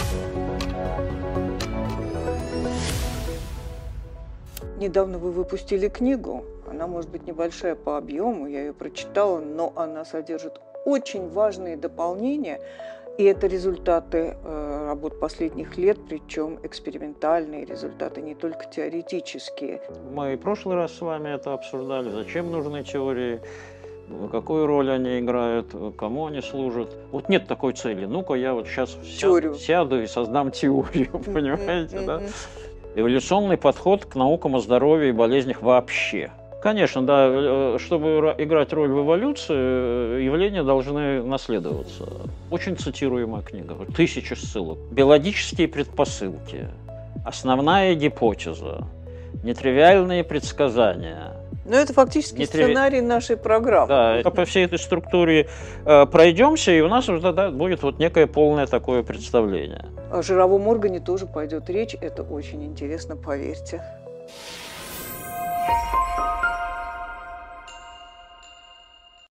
Недавно вы выпустили книгу. Она может быть небольшая по объему, я ее прочитала, но она содержит очень важные дополнения. И это результаты работ последних лет, причем экспериментальные результаты, не только теоретические. Мы и в прошлый раз с вами это обсуждали, зачем нужны теории, какую роль они играют, кому они служат. Вот нет такой цели. Ну-ка, я вот сейчас сяду и создам теорию, понимаете, да? Эволюционный подход к наукам о здоровье и болезнях вообще. Конечно, да, чтобы играть роль в эволюции, явления должны наследоваться. Очень цитируемая книга, 1000 ссылок. Биологические предпосылки, основная гипотеза, нетривиальные предсказания. Но это фактически сценарий нашей программы. Да, по всей этой структуре пройдемся, и у нас уже тогда будет вот некое полное такое представление. О жировом органе тоже пойдет речь, это очень интересно, поверьте.